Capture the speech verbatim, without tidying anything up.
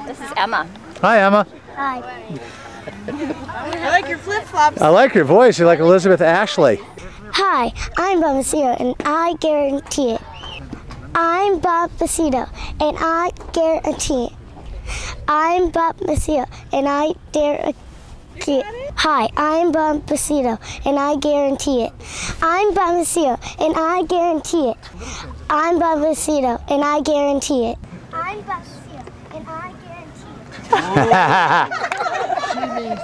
This is Emma. Hi, Emma. Hi. I like your flip-flops. I like your voice. You're like Elizabeth Ashley. Hi, I'm Bob Macedo, and I guarantee it. I'm Bob Macedo, and I guarantee it. I'm Bob Macedo, and I guarantee it. Hi, I'm Bob Macedo, and I guarantee it. I'm Bob Macedo, and I guarantee it. I'm Bob Macedo, and I guarantee it. I'm Bob Macedo, and I guarantee it.